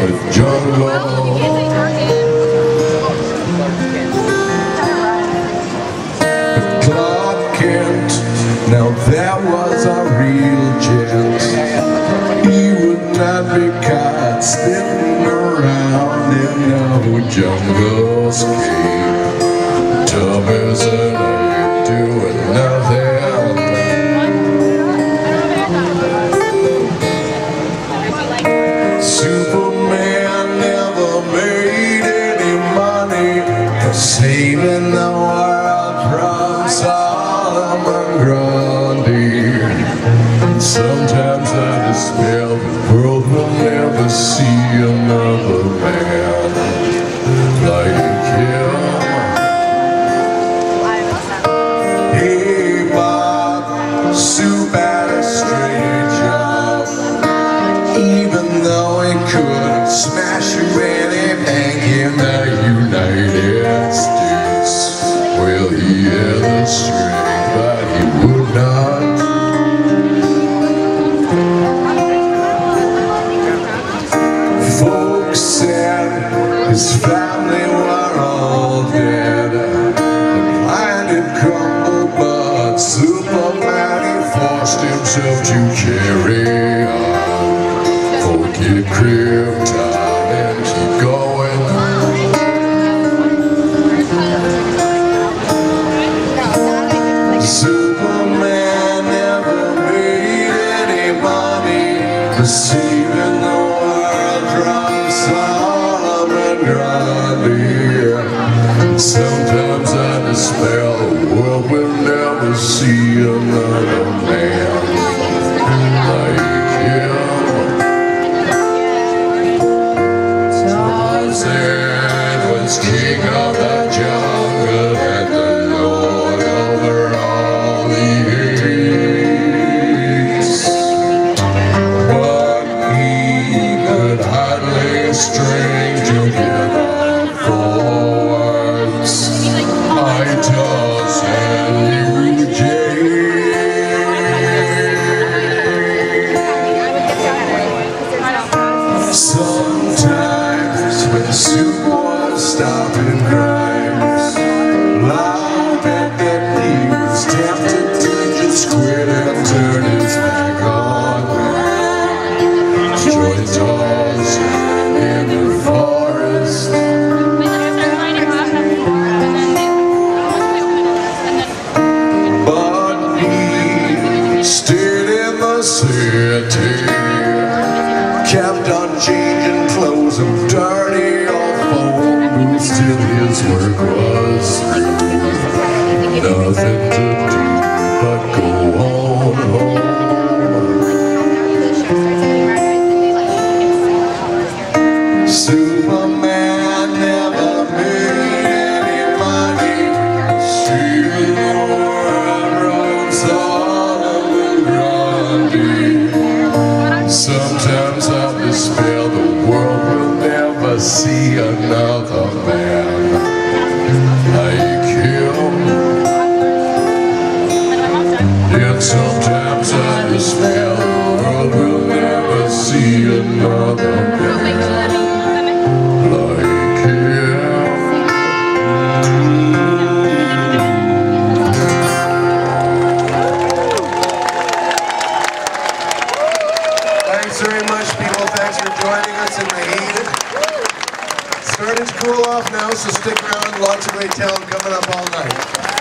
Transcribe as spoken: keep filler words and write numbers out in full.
the jungle. Clark Kent, now that was a real gent. He would not be caught sitting around in no jungle's cave. Dummies and I doing nothing. Superman never made any money for saving the world from Solomon Grundy. Sometimes I despair the world will never see another man like him. Hey Bob, Soup had a strange job. Even though he couldn't smash through any bank in the United States, well, he had the strength, but he would not. Folks said his family were all dead. The plan had crumbled, but Superman, he forced himself to carry on. Forget Krypton and keep going. Superman never made any money for saving the world from Solomon Grundy. Sometimes I despair the world will never see another man like him. Tarzan was king of the jungle and the lord over all the apes. But he could hardly string together four words. I Tarzan, you Jay. Sometimes when the Soup was stopping crimes, I bet that he was tempted to just quit and turn his back on me. Join Tarzan in the forest. But he stayed in the city, kept on changing clothes and dirty old phone booths till his work was through. Nothing to do but go on home. Superman never made any money saving the world from Solomon Grundy. Sometimes I despair the world will never see another man like him. Yet sometimes I despair the world will never see another man like him. Thanks very much, people. Thanks for joining us in the heat. Starting to cool off now, so stick around. Lots of great talent coming up all night.